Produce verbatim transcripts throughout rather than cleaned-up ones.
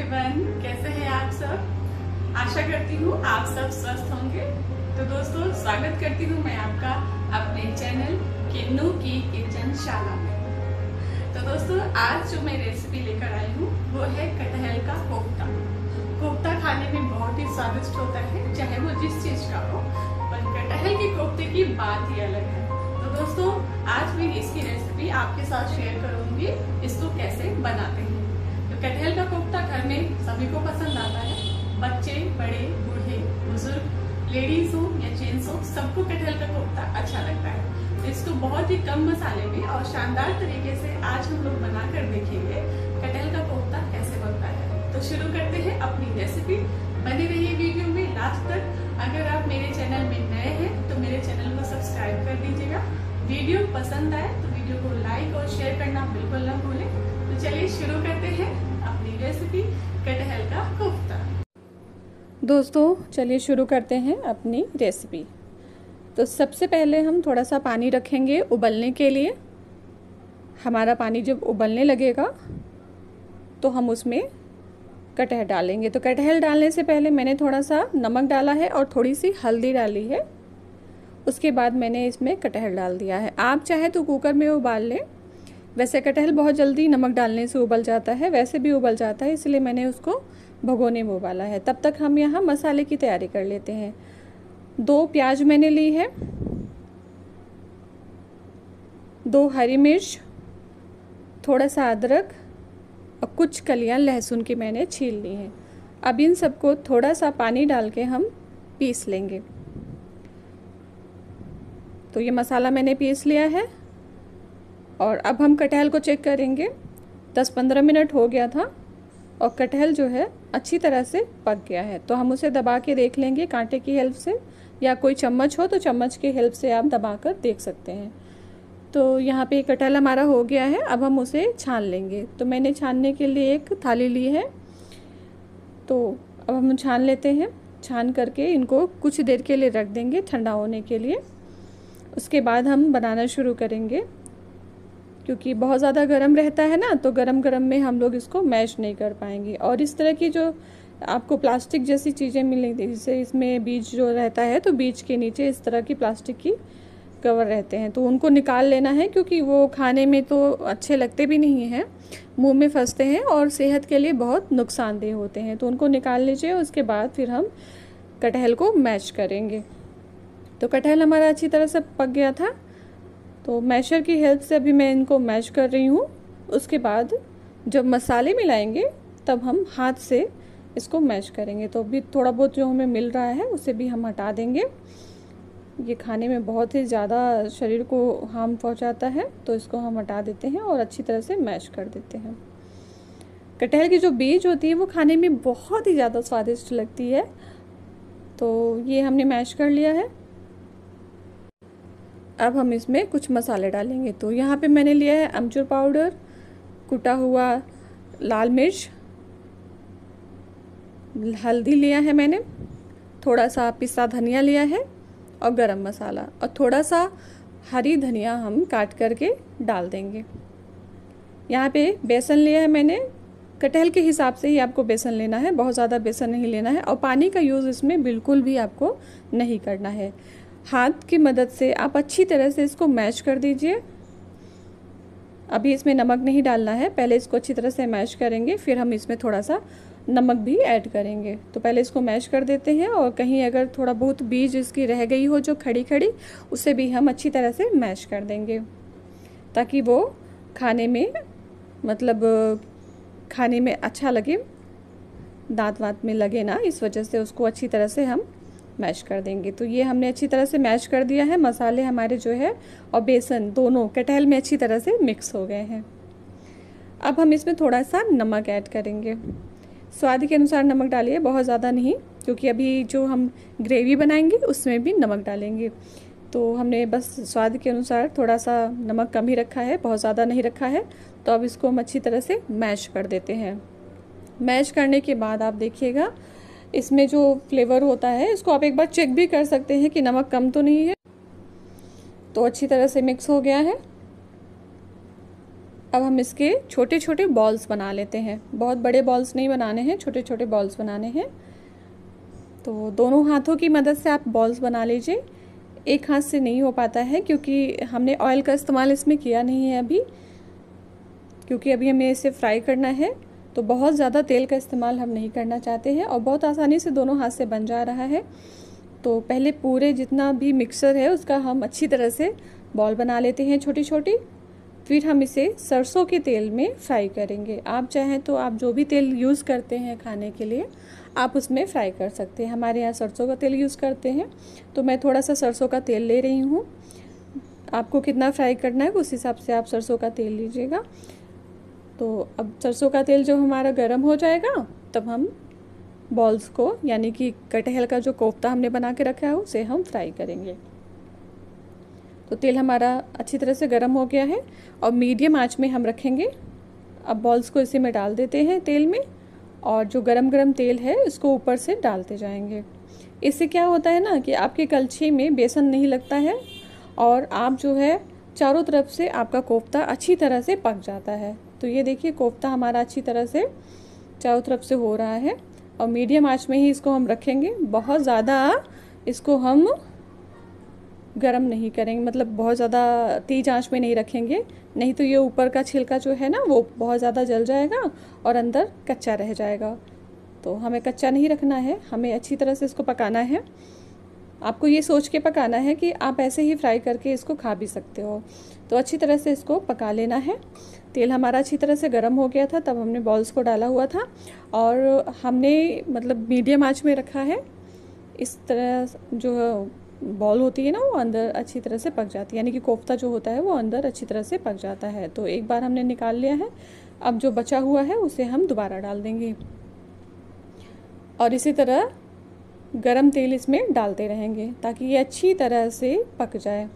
Everyone, कैसे हैं आप सब। आशा करती हूँ आप सब स्वस्थ होंगे। तो दोस्तों, स्वागत करती हूँ मैं आपका अपने चैनल किन्नू की किचन शाला में। तो दोस्तों, आज जो मैं रेसिपी लेकर आई हूँ वो है कटहल का कोफ्ता। कोफ्ता खाने में बहुत ही स्वादिष्ट होता है, चाहे वो जिस चीज का हो, पर कटहल के कोफ्ते की बात ही अलग है। तो दोस्तों, आज मैं इसकी रेसिपी आपके साथ शेयर करूंगी, इसको कैसे बनाते हैं। तो कटहल का कोफ्ता घर में सभी को पसंद आता है, बच्चे, बड़े, बूढ़े, बुजुर्ग, लेडीज हो या जेंट्स हो, सबको कटहल का कोफ्ता अच्छा लगता है। तो इसको बहुत ही कम मसाले में और शानदार तरीके से आज हम लोग बनाकर देखेंगे कटहल का कोफ्ता कैसे बनता है। तो शुरू करते हैं अपनी रेसिपी। बने रहिए वीडियो में लास्ट तक। अगर आप मेरे चैनल में नए हैं तो मेरे चैनल को सब्सक्राइब कर दीजिएगा। वीडियो पसंद आए तो वीडियो को लाइक और शेयर करना बिल्कुल न भूलें। तो चलिए शुरू करते हैं अपनी रेसिपी कटहल का कोफ्ता। दोस्तों, चलिए शुरू करते हैं अपनी रेसिपी। तो सबसे पहले हम थोड़ा सा पानी रखेंगे उबलने के लिए। हमारा पानी जब उबलने लगेगा तो हम उसमें कटहल डालेंगे। तो कटहल डालने से पहले मैंने थोड़ा सा नमक डाला है और थोड़ी सी हल्दी डाली है। उसके बाद मैंने इसमें कटहल डाल दिया है। आप चाहे तो कुकर में उबाल लें। वैसे कटहल बहुत जल्दी नमक डालने से उबल जाता है, वैसे भी उबल जाता है, इसलिए मैंने उसको भगोने में उबाला है। तब तक हम यहाँ मसाले की तैयारी कर लेते हैं। दो प्याज मैंने ली है, दो हरी मिर्च, थोड़ा सा अदरक और कुछ कलियां लहसुन की मैंने छील ली हैं। अब इन सबको थोड़ा सा पानी डाल के हम पीस लेंगे। तो ये मसाला मैंने पीस लिया है और अब हम कटहल को चेक करेंगे। दस पंद्रह मिनट हो गया था और कटहल जो है अच्छी तरह से पक गया है। तो हम उसे दबा के देख लेंगे कांटे की हेल्प से, या कोई चम्मच हो तो चम्मच की हेल्प से आप दबा कर देख सकते हैं। तो यहाँ पे कटहल हमारा हो गया है। अब हम उसे छान लेंगे। तो मैंने छानने के लिए एक थाली ली है। तो अब हम छान लेते हैं। छान करके इनको कुछ देर के लिए रख देंगे ठंडा होने के लिए। उसके बाद हम बनाना शुरू करेंगे, क्योंकि बहुत ज़्यादा गर्म रहता है ना, तो गरम गरम में हम लोग इसको मैश नहीं कर पाएंगे। और इस तरह की जो आपको प्लास्टिक जैसी चीज़ें मिलेंगी, जैसे इसमें बीज जो रहता है, तो बीज के नीचे इस तरह की प्लास्टिक की कवर रहते हैं, तो उनको निकाल लेना है, क्योंकि वो खाने में तो अच्छे लगते भी नहीं हैं, मुंह में फंसते हैं और सेहत के लिए बहुत नुकसानदेह होते हैं। तो उनको निकाल लीजिए। उसके बाद फिर हम कटहल को मैश करेंगे। तो कटहल हमारा अच्छी तरह से पक गया था, तो मैशर की हेल्प से अभी मैं इनको मैश कर रही हूँ। उसके बाद जब मसाले मिलाएंगे तब हम हाथ से इसको मैश करेंगे। तो अभी थोड़ा बहुत जो हमें मिल रहा है उसे भी हम हटा देंगे। ये खाने में बहुत ही ज़्यादा शरीर को हार्म पहुंचाता है, तो इसको हम हटा देते हैं और अच्छी तरह से मैश कर देते हैं। कटहल की जो बीज होती है वो खाने में बहुत ही ज़्यादा स्वादिष्ट लगती है। तो ये हमने मैश कर लिया है। अब हम इसमें कुछ मसाले डालेंगे। तो यहाँ पे मैंने लिया है अमचूर पाउडर, कुटा हुआ लाल मिर्च, हल्दी लिया है मैंने, थोड़ा सा पिसा धनिया लिया है और गरम मसाला, और थोड़ा सा हरी धनिया हम काट करके डाल देंगे। यहाँ पे बेसन लिया है मैंने। कटहल के हिसाब से ही आपको बेसन लेना है, बहुत ज़्यादा बेसन नहीं लेना है। और पानी का यूज़ इसमें बिल्कुल भी आपको नहीं करना है। हाथ की मदद से आप अच्छी तरह से इसको मैश कर दीजिए। अभी इसमें नमक नहीं डालना है, पहले इसको अच्छी तरह से मैश करेंगे, फिर हम इसमें थोड़ा सा नमक भी ऐड करेंगे। तो पहले इसको मैश कर देते हैं, और कहीं अगर थोड़ा बहुत बीज इसकी रह गई हो जो खड़ी खड़ी, उसे भी हम अच्छी तरह से मैश कर देंगे, ताकि वो खाने में मतलब खाने में अच्छा लगे, दांत वात में लगे ना, इस वजह से उसको अच्छी तरह से हम मैश कर देंगे। तो ये हमने अच्छी तरह से मैश कर दिया है। मसाले हमारे जो है और बेसन दोनों कटहल में अच्छी तरह से मिक्स हो गए हैं। अब हम इसमें थोड़ा सा नमक ऐड करेंगे। स्वाद के अनुसार नमक डालिए, बहुत ज़्यादा नहीं, क्योंकि अभी जो हम ग्रेवी बनाएंगे उसमें भी नमक डालेंगे। तो हमने बस स्वाद के अनुसार थोड़ा सा नमक कम ही रखा है, बहुत ज़्यादा नहीं रखा है। तो अब इसको हम अच्छी तरह से मैश कर देते हैं। मैश करने के बाद आप देखिएगा इसमें जो फ्लेवर होता है, इसको आप एक बार चेक भी कर सकते हैं कि नमक कम तो नहीं है। तो अच्छी तरह से मिक्स हो गया है। अब हम इसके छोटे छोटे बॉल्स बना लेते हैं। बहुत बड़े बॉल्स नहीं बनाने हैं, छोटे छोटे बॉल्स बनाने हैं। तो दोनों हाथों की मदद से आप बॉल्स बना लीजिए। एक हाथ से नहीं हो पाता है क्योंकि हमने ऑयल का इस्तेमाल इसमें किया नहीं है अभी, क्योंकि अभी हमें इसे फ्राई करना है, तो बहुत ज़्यादा तेल का इस्तेमाल हम नहीं करना चाहते हैं। और बहुत आसानी से दोनों हाथ से बन जा रहा है। तो पहले पूरे जितना भी मिक्सर है उसका हम अच्छी तरह से बॉल बना लेते हैं छोटी छोटी। फिर हम इसे सरसों के तेल में फ्राई करेंगे। आप चाहें तो आप जो भी तेल यूज़ करते हैं खाने के लिए आप उसमें फ्राई कर सकते हैं। हमारे यहाँ सरसों का तेल यूज़ करते हैं, तो मैं थोड़ा सा सरसों का तेल ले रही हूँ। आपको कितना फ्राई करना है उस हिसाब से आप सरसों का तेल लीजिएगा। तो अब सरसों का तेल जो हमारा गर्म हो जाएगा तब हम बॉल्स को, यानी कि कटहल का जो कोफ्ता हमने बना के रखा है उसे हम फ्राई करेंगे। तो तेल हमारा अच्छी तरह से गर्म हो गया है और मीडियम आंच में हम रखेंगे। अब बॉल्स को इसी में डाल देते हैं तेल में, और जो गरम गरम तेल है इसको ऊपर से डालते जाएंगे। इससे क्या होता है ना कि आपके कलछी में बेसन नहीं लगता है और आप जो है चारों तरफ से आपका कोफ्ता अच्छी तरह से पक जाता है। तो ये देखिए कोफ्ता हमारा अच्छी तरह से चारों तरफ से हो रहा है। और मीडियम आंच में ही इसको हम रखेंगे, बहुत ज़्यादा इसको हम गरम नहीं करेंगे, मतलब बहुत ज़्यादा तेज़ आंच में नहीं रखेंगे, नहीं तो ये ऊपर का छिलका जो है ना वो बहुत ज़्यादा जल जाएगा और अंदर कच्चा रह जाएगा। तो हमें कच्चा नहीं रखना है, हमें अच्छी तरह से इसको पकाना है। आपको ये सोच के पकाना है कि आप ऐसे ही फ्राई करके इसको खा भी सकते हो। तो अच्छी तरह से इसको पका लेना है। तेल हमारा अच्छी तरह से गर्म हो गया था, तब हमने बॉल्स को डाला हुआ था और हमने मतलब मीडियम आंच में रखा है। इस तरह जो बॉल होती है ना वो अंदर अच्छी तरह से पक जाती है, यानी कि कोफ्ता जो होता है वो अंदर अच्छी तरह से पक जाता है। तो एक बार हमने निकाल लिया है, अब जो बचा हुआ है उसे हम दोबारा डाल देंगे और इसी तरह गरम तेल इसमें डालते रहेंगे ताकि ये अच्छी तरह से पक जाए।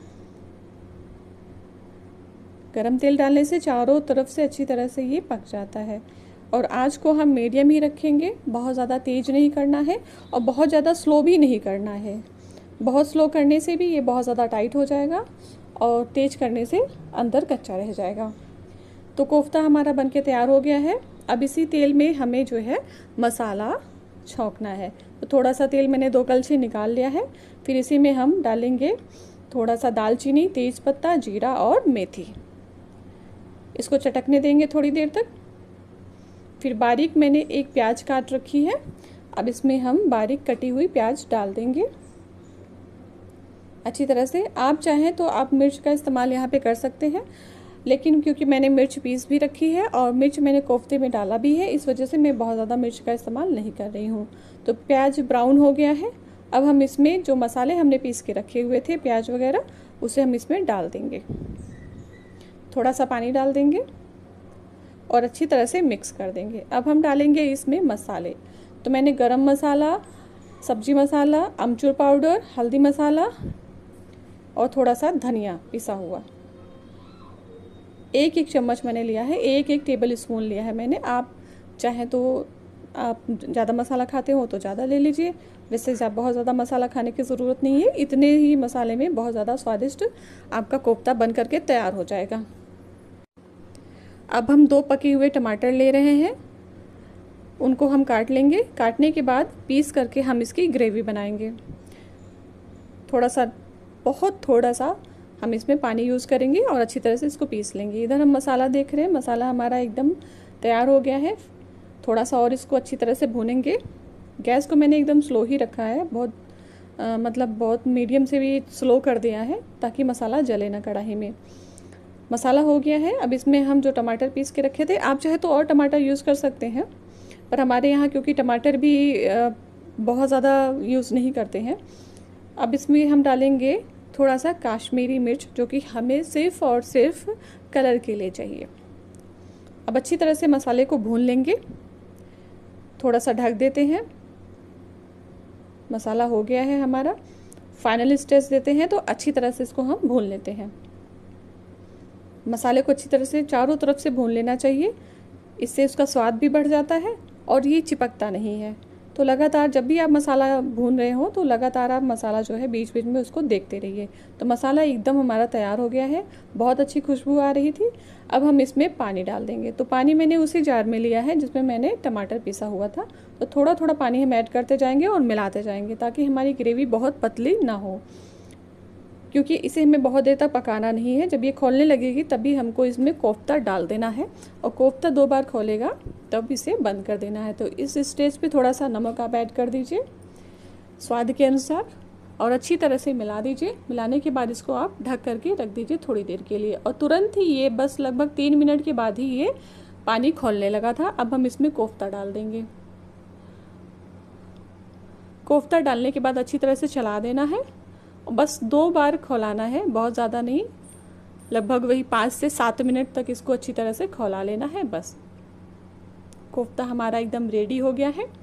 गरम तेल डालने से चारों तरफ से अच्छी तरह से ये पक जाता है। और आंच को हम मीडियम ही रखेंगे, बहुत ज़्यादा तेज़ नहीं करना है और बहुत ज़्यादा स्लो भी नहीं करना है। बहुत स्लो करने से भी ये बहुत ज़्यादा टाइट हो जाएगा और तेज़ करने से अंदर कच्चा रह जाएगा। तो कोफ्ता हमारा बनके तैयार हो गया है। अब इसी तेल में हमें जो है मसाला छौंकना है। तो थोड़ा सा तेल मैंने दो कलछी निकाल लिया है। फिर इसी में हम डालेंगे थोड़ा सा दालचीनी, तेज़पत्ता, जीरा और मेथी। इसको चटकने देंगे थोड़ी देर तक। फिर बारीक मैंने एक प्याज काट रखी है, अब इसमें हम बारीक कटी हुई प्याज डाल देंगे अच्छी तरह से। आप चाहें तो आप मिर्च का इस्तेमाल यहाँ पे कर सकते हैं, लेकिन क्योंकि मैंने मिर्च पीस भी रखी है और मिर्च मैंने कोफ्ते में डाला भी है, इस वजह से मैं बहुत ज़्यादा मिर्च का इस्तेमाल नहीं कर रही हूँ। तो प्याज ब्राउन हो गया है। अब हम इसमें जो मसाले हमने पीस के रखे हुए थे प्याज वगैरह, उसे हम इसमें डाल देंगे। थोड़ा सा पानी डाल देंगे और अच्छी तरह से मिक्स कर देंगे। अब हम डालेंगे इसमें मसाले। तो मैंने गरम मसाला, सब्जी मसाला, अमचूर पाउडर, हल्दी मसाला और थोड़ा सा धनिया पिसा हुआ एक एक चम्मच मैंने लिया है, एक एक टेबल स्पून लिया है मैंने। आप चाहें तो आप ज़्यादा मसाला खाते हो तो ज़्यादा ले लीजिए, वैसे बहुत ज़्यादा मसाला खाने की ज़रूरत नहीं है। इतने ही मसाले में बहुत ज़्यादा स्वादिष्ट आपका कोफ्ता बन करके तैयार हो जाएगा। अब हम दो पके हुए टमाटर ले रहे हैं, उनको हम काट लेंगे। काटने के बाद पीस करके हम इसकी ग्रेवी बनाएंगे। थोड़ा सा, बहुत थोड़ा सा हम इसमें पानी यूज़ करेंगे और अच्छी तरह से इसको पीस लेंगे। इधर हम मसाला देख रहे हैं, मसाला हमारा एकदम तैयार हो गया है। थोड़ा सा और इसको अच्छी तरह से भूनेंगे। गैस को मैंने एकदम स्लो ही रखा है, बहुत आ, मतलब बहुत मीडियम से भी स्लो कर दिया है ताकि मसाला जले ना कढ़ाई में। मसाला हो गया है। अब इसमें हम जो टमाटर पीस के रखे थे, आप चाहे तो और टमाटर यूज़ कर सकते हैं, पर हमारे यहाँ क्योंकि टमाटर भी बहुत ज़्यादा यूज़ नहीं करते हैं। अब इसमें हम डालेंगे थोड़ा सा काश्मीरी मिर्च, जो कि हमें सिर्फ और सिर्फ कलर के लिए चाहिए। अब अच्छी तरह से मसाले को भून लेंगे। थोड़ा सा ढक देते हैं। मसाला हो गया है हमारा। फाइनल स्टेज देते हैं तो अच्छी तरह से इसको हम भून लेते हैं। मसाले को अच्छी तरह से चारों तरफ से भून लेना चाहिए, इससे उसका स्वाद भी बढ़ जाता है और ये चिपकता नहीं है। तो लगातार जब भी आप मसाला भून रहे हो तो लगातार आप मसाला जो है बीच बीच में उसको देखते रहिए। तो मसाला एकदम हमारा तैयार हो गया है, बहुत अच्छी खुशबू आ रही थी। अब हम इसमें पानी डाल देंगे। तो पानी मैंने उसी जार में लिया है जिसमें मैंने टमाटर पीसा हुआ था। तो थोड़ा थोड़ा पानी हम ऐड करते जाएंगे और मिलाते जाएंगे ताकि हमारी ग्रेवी बहुत पतली ना हो, क्योंकि इसे हमें बहुत देर तक पकाना नहीं है। जब ये खोलने लगेगी तभी हमको इसमें कोफ्ता डाल देना है, और कोफ्ता दो बार खोलेगा तब इसे बंद कर देना है। तो इस स्टेज पे थोड़ा सा नमक आप ऐड कर दीजिए स्वाद के अनुसार, और अच्छी तरह से मिला दीजिए। मिलाने के बाद इसको आप ढक करके रख दीजिए थोड़ी देर के लिए, और तुरंत ही ये बस लगभग तीन मिनट के बाद ही ये पानी खोलने लगा था। अब हम इसमें कोफ्ता डाल देंगे। कोफ्ता डालने के बाद अच्छी तरह से चला देना है, बस दो बार खौलाना है, बहुत ज़्यादा नहीं, लगभग वही पाँच से सात मिनट तक इसको अच्छी तरह से खौला लेना है। बस कोफ्ता हमारा एकदम रेडी हो गया है,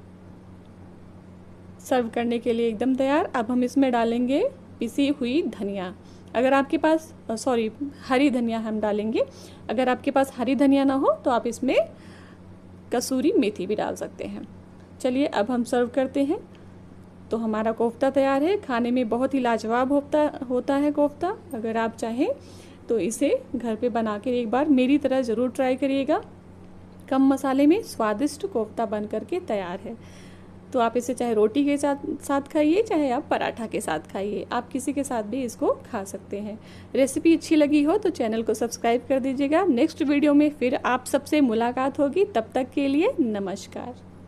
सर्व करने के लिए एकदम तैयार। अब हम इसमें डालेंगे पिसी हुई धनिया, अगर आपके पास सॉरी हरी धनिया हम डालेंगे। अगर आपके पास हरी धनिया ना हो तो आप इसमें कसूरी मेथी भी डाल सकते हैं। चलिए अब हम सर्व करते हैं। तो हमारा कोफ्ता तैयार है, खाने में बहुत ही लाजवाब होता होता है कोफ्ता। अगर आप चाहें तो इसे घर पे बना के एक बार मेरी तरह ज़रूर ट्राई करिएगा। कम मसाले में स्वादिष्ट कोफ्ता बन करके तैयार है। तो आप इसे चाहे रोटी के साथ साथ खाइए, चाहे आप पराठा के साथ खाइए, आप किसी के साथ भी इसको खा सकते हैं। रेसिपी अच्छी लगी हो तो चैनल को सब्सक्राइब कर दीजिएगा। नेक्स्ट वीडियो में फिर आप सबसे मुलाकात होगी, तब तक के लिए नमस्कार।